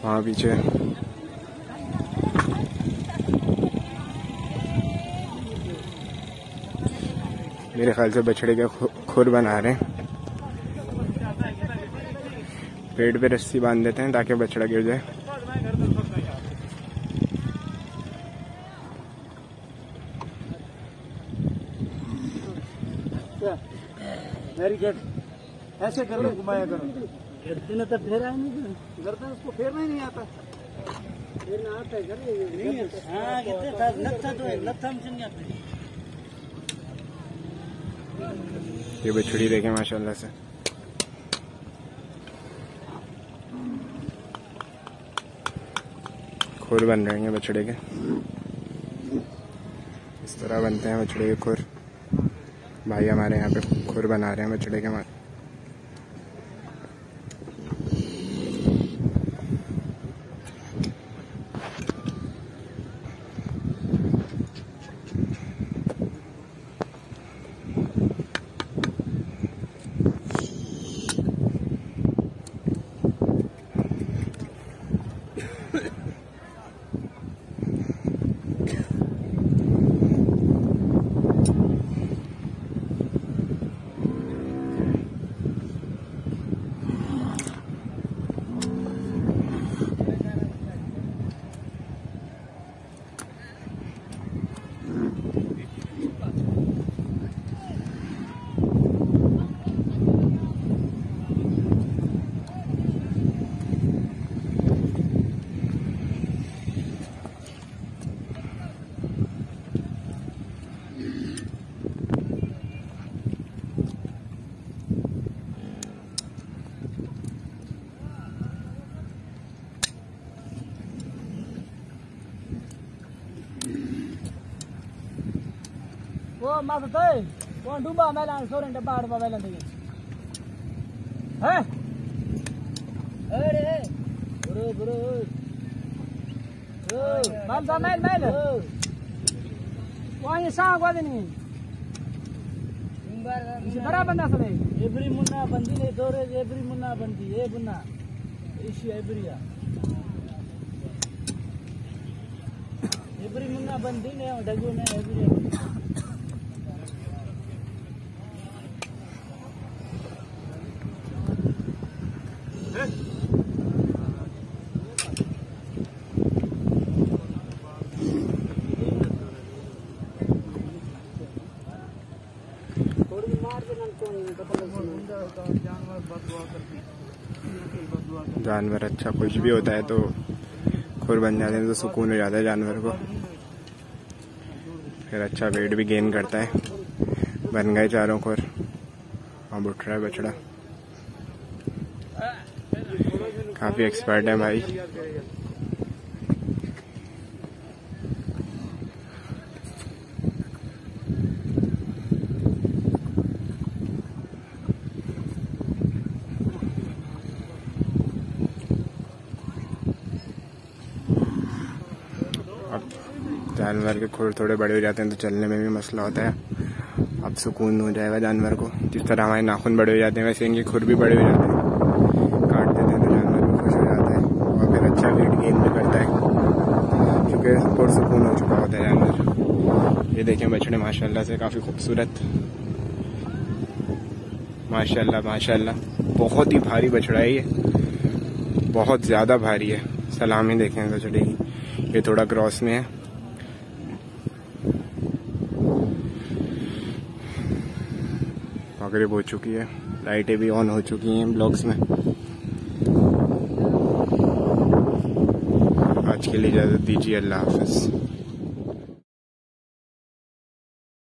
वहाँ पीछे मेरे ख्याल से बछड़े के खुर बना रहे हैं। पेड़ पे रस्सी बांध देते हैं ताकि बछड़ा गिर जाए। वेरी गुड, ऐसे करो, घुमाया करो। इतने तो फेरा ही नहीं करता, उसको फेरना ही नहीं आता। फेरना आता है नहीं है। हाँ लत्था तो है, लत्था में नहीं आते। ये बछड़ी देखें माशाल्लाह से, खुर बन रहे हैं बछड़े के। इस तरह बनते हैं बछड़े के खुर। भाई हमारे यहाँ पे खुर बना रहे हैं बछड़े के। वो माफ तो वो डूबा मैला सोरे डब्बा डब्बा मैला दे है। अरे बुरो बुरो ओ बाल सा मैल मैल वहां ये सा को नहीं बड़ा बंदा सले एवरी मुन्ना बंदी ने दोरे एवरी मुन्ना बंदी ए बुन्ना इसी एवरीया एवरी मुन्ना बंदी ने डगू ने एवरी जानवर अच्छा कुछ भी होता है तो खुर बन जाते हैं तो सुकून हो जाता है जानवर को। फिर अच्छा वेट भी गेन करता है। बन गए चारों खुर और उठ रहा है बछड़ा। काफी एक्सपर्ट है भाई। अब जानवर के खुर थोड़े बड़े हो जाते हैं तो चलने में भी मसला होता है। अब सुकून हो जाएगा जानवर को। जिस तरह हमारे नाखून बड़े हो जाते हैं वैसे इनके खुर भी बड़े हो जाते हैं। काट देते हैं तो जानवर भी खुश हो जाता है और फिर अच्छा वेट गेन भी करता है क्योंकि पुरसुकून हो चुका होता है जानवर। ये देखें बछड़े माशाल्लाह से काफ़ी खूबसूरत, माशाल्लाह माशाल्लाह। बहुत ही भारी बछड़ा है ये, बहुत ज़्यादा भारी है। सलामी देखें बछड़े की, ये थोड़ा क्रॉस में है। बकरी हो चुकी है, लाइटें भी ऑन हो चुकी हैं ब्लॉक्स में। आज के लिए इजाज़त दीजिए, अल्लाह हाफ़िज़।